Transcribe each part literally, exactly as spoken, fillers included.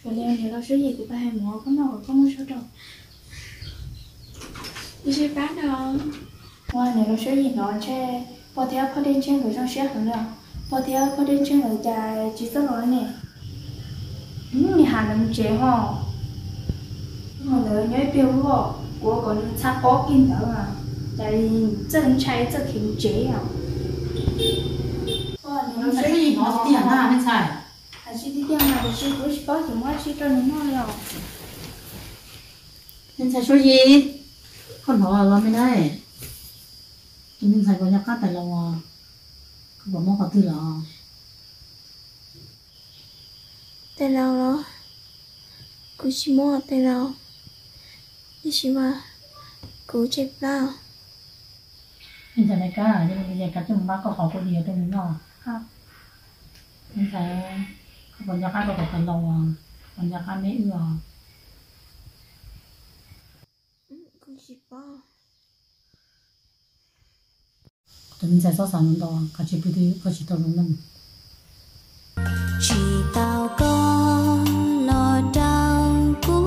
Rồi leo nếu nó sửa gì của ba hai mùa có nào có một số đâu. Đi chơi bán đâu. Ngoài nếu nó sửa gì nó che, bỏ theo có đến trên rồi trong sửa hơn rồi. Bỏ theo có đến trên rồi dài chỉ có nói nè. Những người Hàn làm chế họ. Mà lỡ nhớ biểu họ, của còn sắp bó kinh nữa mà. Tại chân cháy rất khiếm chế à. Nó sửa gì nó tiền ha nên xài. À chị đi tiêu mà chị cũng chỉ có chỉ mua chị cho nó ngon rồi. Nên xài số gì? Con họ là bên đây. Nên xài có nhà cát tại lòng à. Không có món có tư là. Tại lòng đó. Cứ chỉ mua tại lòng. Đi chỉ mà. Cứ chép nào. Nên xài này cả, nhưng mà bây giờ cả chúng bác có họ có gì ở trong nó. Học. Nên xài không có nhà cát có tại lòng à. Còn nhà cát mấy ưa. Cứ chỉ bỏ. Mình sẽ so sánh đó, cả chỉ biết đi, cả chỉ tao luôn mình. Chỉ tao có lo trao cú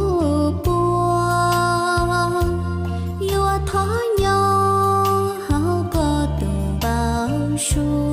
bùa, lúa thó nhỏ hao có từ bao xua,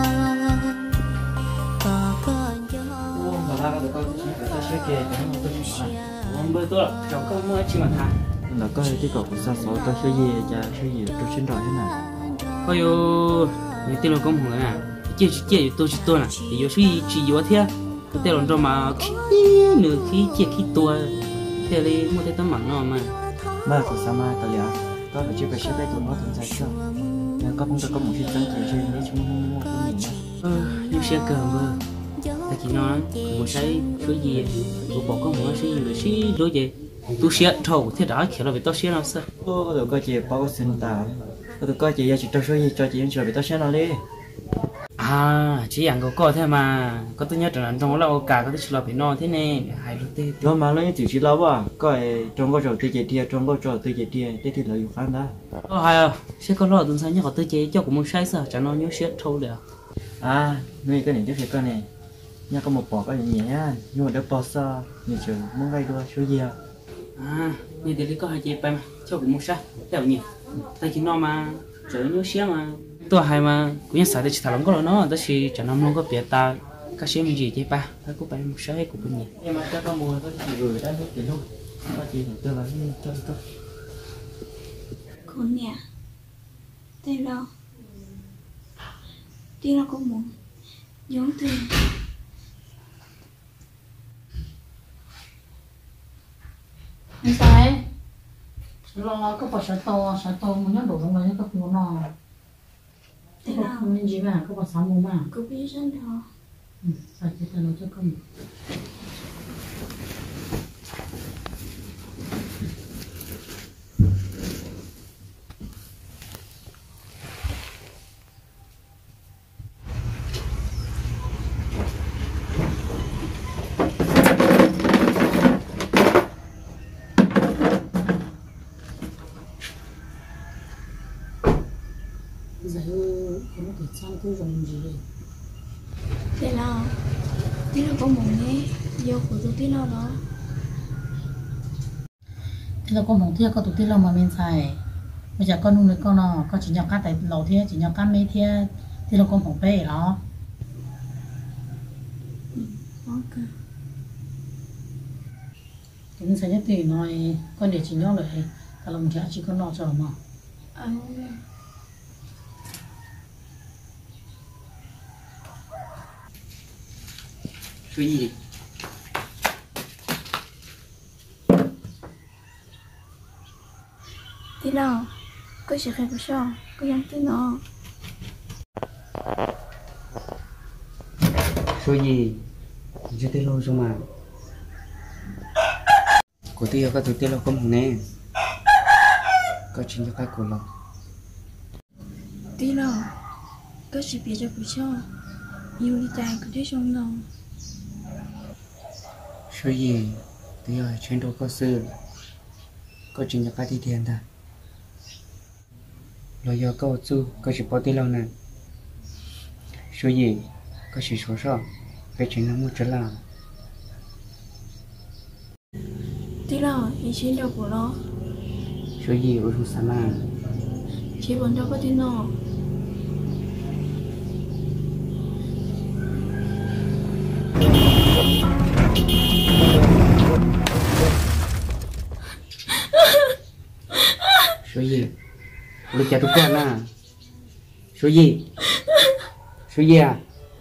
có có gió. Bà ba có con chỉ có xe kia chẳng có gì mà. Ông bơi tôi là cháu có mua chỉ mà thà. Là có cái cậu của sao số có xe gì cha xe gì tôi xin rồi thế nào. Ôi yo, những tên là công hưởng à, chơi chơi tôi chỉ tôi nè, thì yo suy chỉ yo thế, cái tên là cho mà nửa khi chơi khi tôi, thế là một cái tấm mảng nó mà. Ba của sao mà tao liệu, có phải chơi cái xe bay tụi nó thường chạy sao? Nhưng có không có có một chiếc chân chạy chơi mấy chúng mua mua cái gì mà. Ờ, nhưng xe cờ mà, ta chỉ nói một cái số gì, tôi bỏ có một cái gì rồi xí đối gì, tôi xe thầu thế đó kiểu là vì tôi xe làm sao? Ô, tôi có chị bao sinh tao. Tôi coi chị giờ chị cho số gì cho chị cho bị tao xem nào đi. À, chị ăn có coi thế mà, có tôi nhớ rằng trong đó cả có tôi chỉ là bị no thế này, hai lúc tê. Nó mà lấy tiểu chỉ lâu à, coi trong có trò tôi chị tia, trong có trò tôi chị tia, thế thì là dùng phán đó. Ờ hay à, sẽ có lo tuần sau nhớ có tôi chị cho cũng muốn sai sao, cho nó nhớ xét thâu được. À, nuôi cái này chứ phải con này, nhớ có một bỏ cái gì nhẹ, nhưng mà đỡ bỏ sao, nhiều trường muốn gây đua số gì à? À, như thế thì có hai chị bay mà, cho cũng muốn sai, theo nhỉ. Tại khi nó mà chở nhớ xe mà tôi hay mà cũng như sao để chỉ thằng có nó đó thì chẳng nằm luôn có việc ta các xe mình gì chứ ba cái cũng phải một xe cũng cũng nhỉ nhưng mà các con mua có chỉ gửi đã hết tiền luôn có chỉ tôi là tôi tôi Con nè. Tại đâu. Đi đâu cũng muốn. Giống từ. Nên xài. Lo lo có phải sợ to, sợ to muốn nhớ đồ trong này có phụ nó. Thế nào? Mình gì mà có phải sáu mồm mà. Cứ biết dân đó. Ừ, sao chỉ tao nói cho con. Giờ không thể sang cái dòng gì đây. Thế nào. Tí nào có muốn nghe. Yêu của tôi tí nào đó. Thế là con mong thiệt có tụi tiết lâu mà mình xài. Bây giờ con nuôi được con nó, con chỉ nhập cát tại lầu thiệt, chỉ nhập cát mấy thiệt. Thế là con mong bê đó. Ok. Thì mình sẽ nhất tùy nói con để chỉ nhau lại. Cả lòng trẻ chỉ con nó chờ mà. À, số gì tí nào. Cứ chỉ khai của sao. Cứ dám tí nào. số gì chưa tới lâu rồi mà của tôi có tôi tới lâu không nè có chuyện cho cái của lòng Tí nào. Cứ chỉ biết cho của sao. Yêu đi tài cứ thế trong lòng. số gì tôi ở trên đó có sư có chuyện cho cái đi tiền ta rồi giờ có chú có chỉ bỏ tới lâu nè số gì có chỉ số sao cái chuyện nó muốn trở làm tí nào ý chiến đâu của nó số gì ở trong sama chỉ bọn đâu có tí nào số gì lúc cha tụi con à số gì số gì à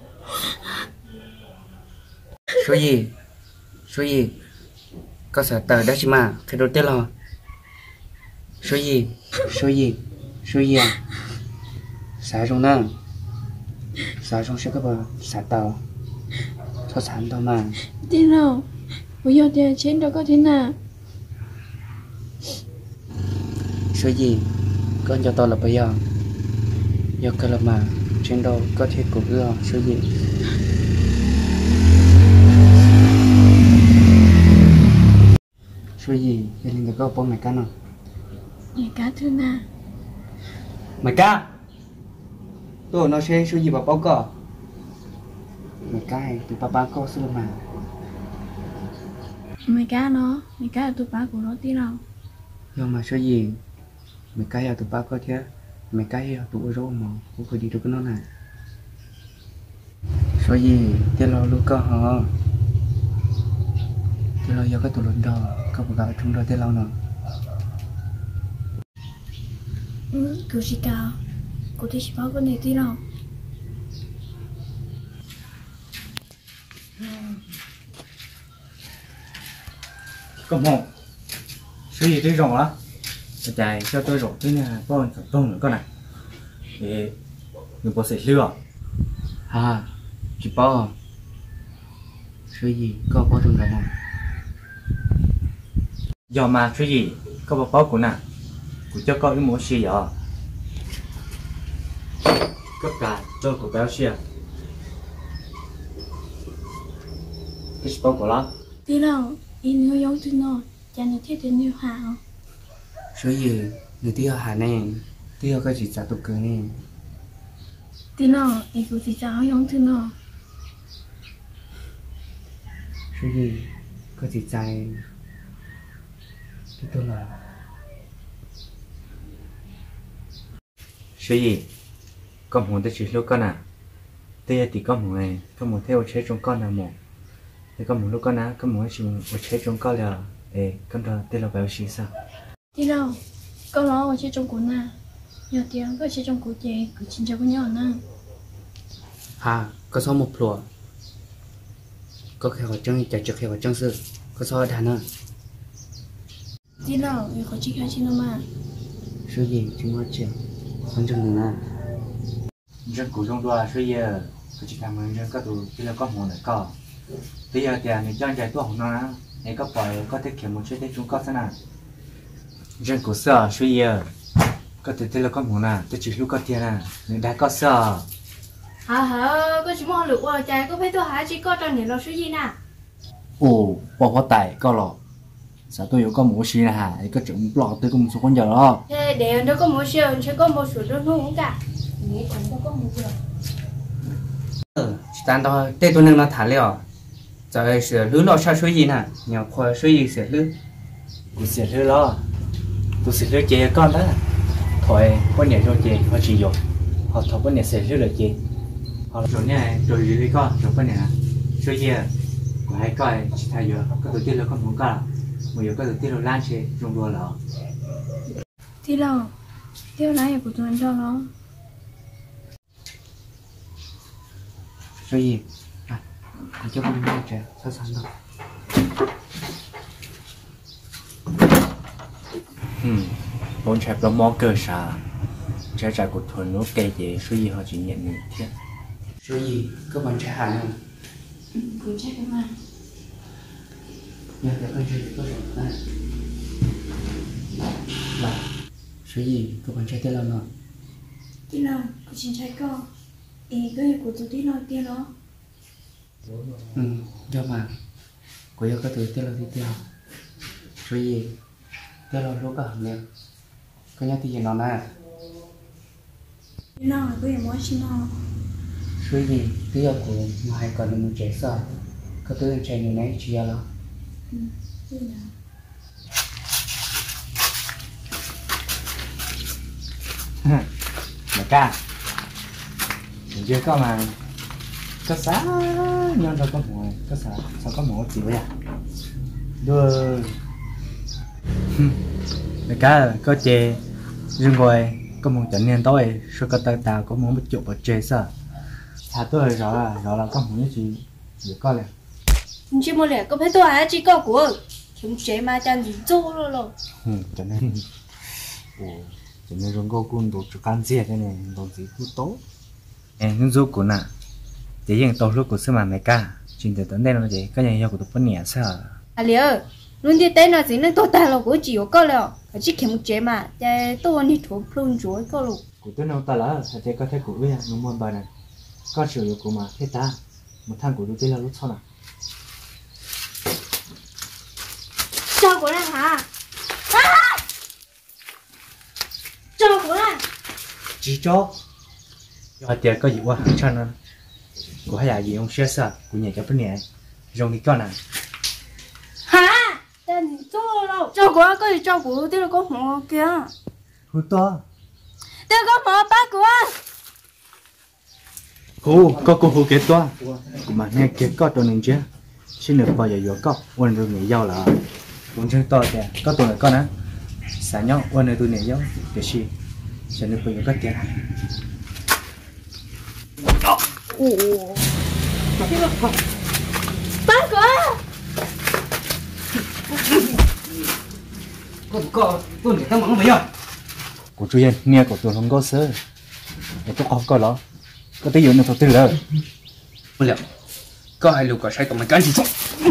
số gì số gì có sợ tờ đó chứ mà phải đầu tiên là số gì số gì số gì à xả trong nè xả trong sẽ có bờ xả tàu thoát sản tàu mà tí nào bây giờ tiền chiến đâu có thế nào số gì con cho tôi là bây giờ giờ cái là mà trên đâu có thể của gưa số gì số gì gia đình có bố mày cá nào mày cá thứ nào mày cá tôi nói xem số gì bảo báo cờ mày cá hay tụi papa có số mà mày cá nó mày cá là tụi ba của nó tí nào nhưng mà số gì mày cá là tụi ba có thế mày cá là tụi rô mà cũng phải đi được cái nó này số gì thế lo lúc có họ thế lo do cái tụi lớn đó có một gặp chúng đó thế lo nữa ừ cứ gì cả cô thấy chỉ bảo cái này tí nào Có một số gì tới rồi á chạy cho tôi rồi cái nhà con phải tông nữa con này để người bố sẽ lừa à chị bao số gì có bao thường đâu mà giờ mà số gì có bao bao của nè của cho con cái món xì giờ cấp cả tôi của béo xì cái bao của nó tí nào in hơi giống thứ nào cha này thiết đến nhiều hào số gì người tiêu hà này tiêu cái gì trả tụ cười này tí nào ý của chị cháu giống thứ nào số gì có gì chạy cái tôi là số gì con muốn tới chỉ lúc con à đây thì con muốn này con muốn theo chế trong con là một thì con muốn lúc con á con muốn chỉ một chế trong con là ê con đó tên là béo xì sao tí nào con nói ở trên trong cuốn nào nhiều tiếng có trên trong cuốn chị cứ chín cho con nhỏ nè à có số một lúa có khéo vào chân chả chả khéo vào chân sư có số đàn nữa tí nào yêu có chị hay chị nào mà số gì chúng nó chịu con chân nữa dân của trong đó số giờ có chỉ làm người dân có tụ thì là có muốn là có bây giờ thì người dân chạy tuồng nó này có phải có thể kiểm một chút để chúng có thế nào dân của sở số giờ có thể thì là có muốn là tôi chỉ lúc có tiền à người đã có sở hả hả có chỉ mong lựa qua trái có phải tôi hả chỉ có trong những lo số gì nè ồ bỏ vào tay có lọ sao tôi có một xí là hả có chuyện lọ tôi cũng số con giờ đó thế để nó có một siêu sẽ có một số đơn không cả nghĩ cũng đâu có một siêu ừ tan đó tê tôi nên nó thả liao giờ sửa lưới lo sao số gì nè nhiều khoa số gì sửa lưới tôi sẽ lừa lo tôi sẽ lừa chế con đó thôi con nhảy rồi chế họ chỉ dùng họ thôi con nhảy sẽ lừa được chế họ rồi này rồi đi con rồi con nhảy số gì của hai coi chỉ thay giờ có đầu tiên là con muốn cả một giờ có đầu tiên là lan chế trong đua là tí nào tiêu này của tụi anh cho nó số gì à còn cho con mua trẻ sao sao đâu ừm bốn chẹp nó mò cơ sở trái trái của thuần nó cây gì số gì họ chỉ nhận được thế số gì có bạn trẻ hả này cũng chắc cái mà nhà để con chơi có rồi này là số gì có bạn trẻ tên là nào tí nào của chính trái con ý cái của tụi tí nào kia nó ừ do mà của yêu có từ tên là gì tiêu số gì tên là lúc cả nè có nhắc thì gì nó nè tí nào có gì muốn xin nó số gì tiêu của hai còn là một trẻ sợ có từ trẻ như này chỉ là ừ tí nào mày ca mình chưa có mà có xá nhân đâu có mồi có xá sao có mồi chịu vậy đưa mày ca có chè riêng rồi có một trận nên tối số có tay tao có muốn bị chụp ở chè sao thà tôi rõ là rõ là có một cái gì để coi này chỉ một lẽ có phải tôi à chỉ có của chúng chế mà chẳng gì做了咯 ừ cho nên ồ cho nên rong cô cũng đồ chụp can gì thế này đồ gì cũng tốt em những số của nè chỉ riêng tôi lúc của sư mà mày ca chuyện từ tới đây nó gì cái nhà của tôi phân nhẹ sao à liệu luôn đi tới nó gì nó tôi ta là của chỉ có rồi chỉ kiếm một chế mà để tôi đi thuộc luôn chuối có luôn của tôi nào ta là thì có thể của bây giờ nó muốn bài này có sử dụng của mà thế ta một thằng của tôi là lúc sau nào cho của này hả cho của này chỉ cho cho tiền có gì quá cho nên của hai gì ông sẽ sao của nhà cho phân nhẹ dùng đi con này hả tên cho đâu cho của có gì cho của tôi là có mỏ kia hú to tôi có mỏ ba của hú có cô hú kế to của mà nghe kế có tôi nên chứ xin được bao giờ vừa có quan rồi nghỉ giao là cũng chơi to kìa có tôi là con á sáng nhau quan rồi tôi nghỉ giao để gì cho nên bây giờ cắt tiền ồ ba của có có tôi để tao mắng mày rồi của chú yên nghe của tôi không có sơ để tôi học coi đó có tí dụng nó thật tư lời không liệu có hai lục có sai tụi mày cái gì xong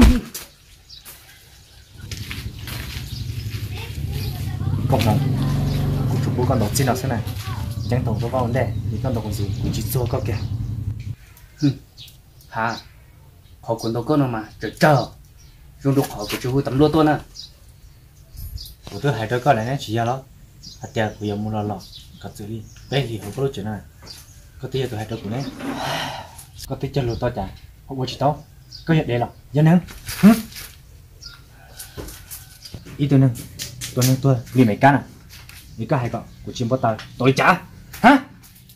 cộng đồng của chú bố con đọc xin nào thế này chẳng tổng có vào vấn đề thì con đọc gì cũng chỉ做có kìa hả họ cũng đâu có nào mà chờ chờ dùng được họ của chú tấm lúa tôi nè của tôi hai đứa con này chỉ ra đó hạt tiền của giờ mua lò lò cắt xử lý đây thì không có chuyện này có tí tôi hai đứa của này có tí chân lụt to chả không có chỉ tao có hiện đây là dân em ý tôi nè tôi nè tôi vì mấy cá à vì cá hai cọ của chim bó tàu tôi trả hả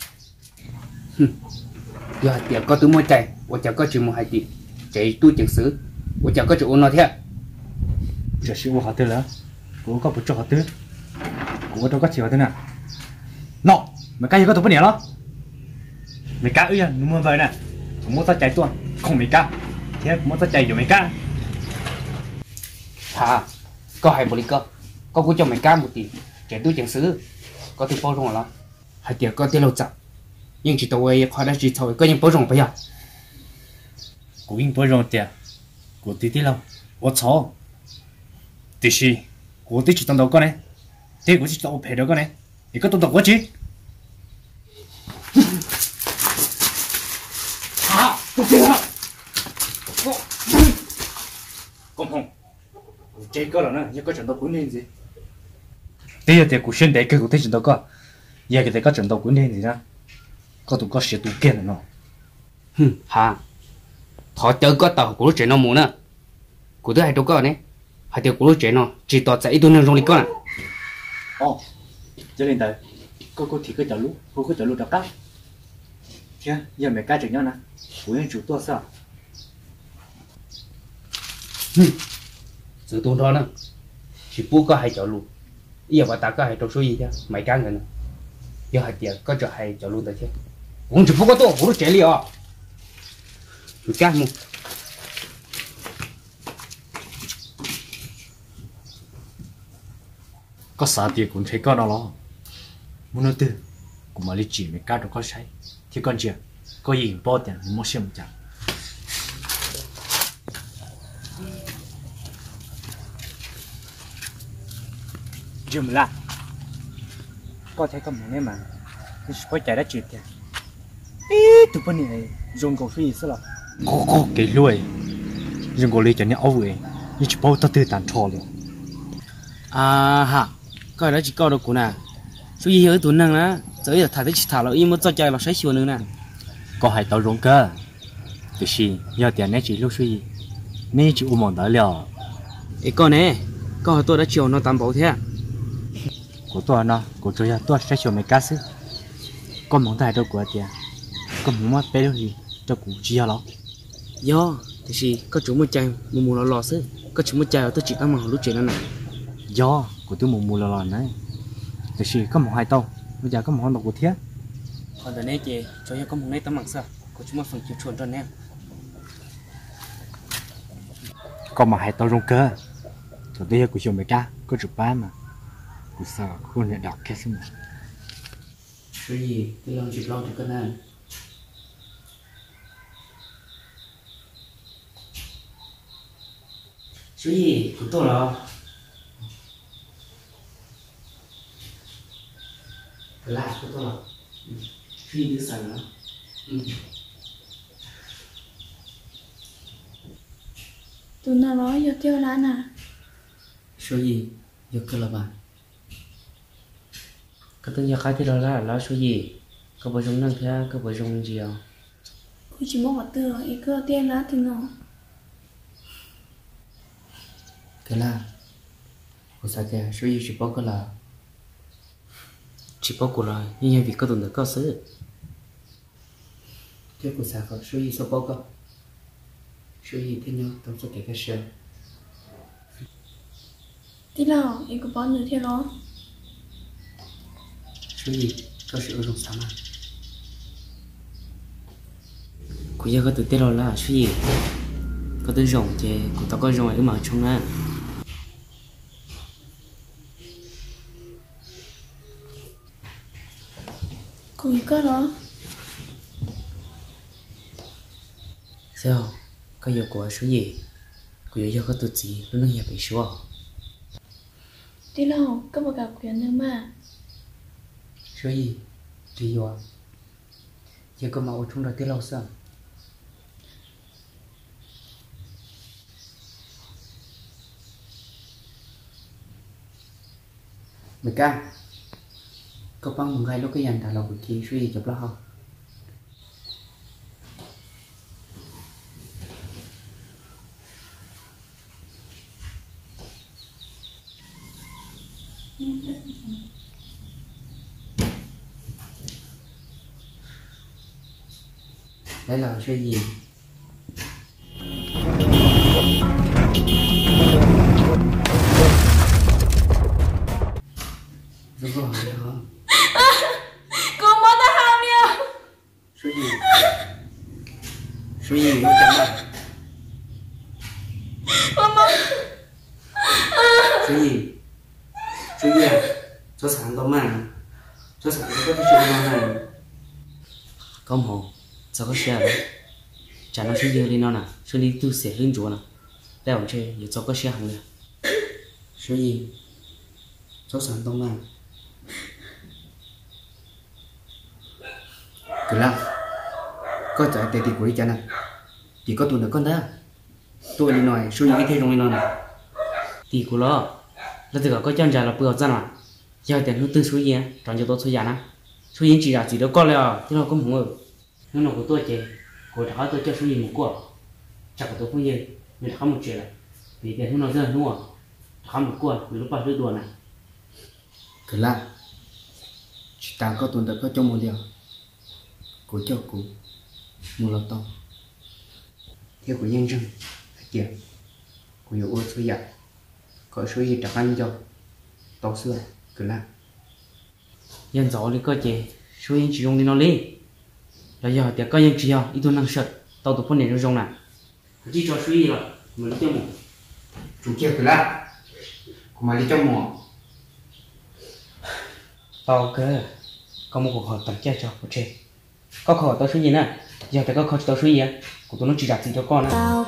giờ tiền có túi mua chạy tôi chẳng có chịu một hai tỷ chạy tôi chẳng xứ tôi chẳng có chịu nó thế giờ sự của họ tư là của có một chỗ họ tư của tôi có chịu họ tư nào nọ mấy cái gì có tụi bên này đó mấy cá ơi nó mua về nè tụi mua tao chạy tuần không mấy cá thế mua tao chạy rồi mấy cá hả có hai bộ lý cơ có của cho mày cá một tỷ chạy tôi chẳng xứ có từ bao rong là hai tiền có tiền lâu chậm nhưng chỉ tôi khỏi đã chỉ thôi có những bao rong bây giờ của anh bao rong tiền của tí tí lâu我操tí gì của tí chỉ tao đâu con này thế của chỉ tao phải đâu con này thì có tao đâu có chứ hả tôi chưa không không chơi có rồi nè nhưng có trận đấu cuốn lên gì thế giờ thì của xuyên đại cái của thế trận đấu có giờ cái có trận đấu cuốn lên gì đó có tụi có sẽ tụi kia rồi nó hả thọ chơi có tàu của trẻ nó muốn nè của thứ hai đâu có này hai tiêu của trẻ nó chỉ tỏ chạy tôi nên rong đi con à ồ cho nên tới cô cô thì cứ chở lú cô cứ chở lú đập cắt chứ giờ mày ca chừng nhau nè của anh chủ to sao sự tôn đó nè chỉ bố có hai chợ luôn giờ bà ta có hai trâu số gì thế mày cá người nè giờ hai tiền có chợ hai chợ luôn tới thế cũng chỉ bố có to của trẻ li à chú cá mu có sao thì cũng thấy con đó lo muốn nói từ cũng mà lý chỉ mày cá đâu có sai thì con chưa có gì bỏ tiền mua xem một chẳng dùm lại có thấy con mình mà cái phải chạy đã chịu tiền ít tụi bên này dùng cổ phi sao là có có cái lùi dùng cổ lùi cho nhau ấu vậy như chỉ bao tao tư tàn trò luôn à hả cái đó chỉ có được của nè số gì ở tụi năng á tới giờ thả tới chỉ thả là im một cho chạy là sẽ chịu nữa nè có hai tao rong cơ cái gì giờ tiền này chỉ lúc suy nên chỉ ôm mòn đó liao ấy con nè con tôi đã chiều nó tạm bảo thế của tôi nó của tôi là tôi sẽ cho mấy cá sấu có món tài đâu của tiền có món mà bé đâu gì cho cụ chia nó do thì gì có chúng một chai một mùa lò lò xứ có chúng một chai tôi chỉ ăn mà lúc chuyện đó này do của tôi một mùa lò lò này thì gì có món hai tàu bây giờ có món độc của thiết còn từ nay chị cho em có một ngày tấm bằng sao của chúng một phần chịu chuồn cho anh em có mà hai tàu rong cơ rồi đây của chúng mấy cá có chụp ba mà của sao con này đọc cái gì mà cái gì cái lòng chụp lòng thì cân này cái gì của tôi là cái lại của tôi là khi đi sẵn đó tụi nó nói vô tiêu lá nè số gì vô cơ là bạn cái thứ nhất cái thì đó là là số gì có bao dung năng thế có bao dung gì không cô chỉ muốn ở từ ý cơ tiền lá thì nó cái là của sao thế số gì chỉ bao cái là chỉ bao của rồi nhưng mà vì có tụi nó có sự thế của sao có số gì số bao cái số gì thế nhau tôi sẽ kể cái sự tí nào ý có bao nhiêu thế đó số gì có sự dùng sao mà của giờ có tụi tết rồi là số gì có tụi rồng thì của tao có rồng ở mà trong á cô ý cơ đó sao có giờ của số gì của giờ có tụi gì nó đang nhập bị số tí nào có một gặp quyền nữa mà số gì thì giờ giờ có màu trong đó tết lâu sao mày ca có băng một ngày lúc cái dàn thả lộc của chị suy chụp lo không đấy là suy gì đúng rồi đó cô mất ta ham nha số gì số gì nó chẳng là mama số gì số gì à số sản đó mà số sản có cái số này không hồ sao có xe đấy chả nó số gì lên nó nè số đi tu sửa lên chỗ nè đây ông chơi giờ cho có xe hàng nè số gì số sản đó mà cứ lắm có chạy tiền tiền của đi chả nè chỉ có tụi nó con đó tụi đi nói số những cái thế trong này nó nè thì của nó là từ có chân dài là bừa ra mà giờ tiền nó tư số gì á chọn cho tôi số giá nè số gì chỉ là chỉ đó con là thế nào cũng không ngờ nó nào của tôi chị của đó tôi cho số gì một của chắc của tôi không gì mình không một chuyện này vì tiền nó rơi đúng không không một của vì lúc bắt đứa đùa này cứ là chỉ ta có tụi nó có trong một điều của cho cụ một lọ to theo của nhân dân kìa của nhiều ô số dạy có số gì trả ăn cho to xưa cứ làm dân gió đi coi chế số dân chỉ dùng đi nó đi là giờ thì có dân chỉ học ít tôi năng sợ tao tụi con này nó dùng này chỉ cho số gì rồi mà lấy cho một chủ kia cứ làm của mà lấy cho một tao cơ có một cuộc họp tổng chế cho một chế có khẩu tao số gì nè giờ phải có khẩu tao số gì á của tụi nó chỉ đặt gì cho con á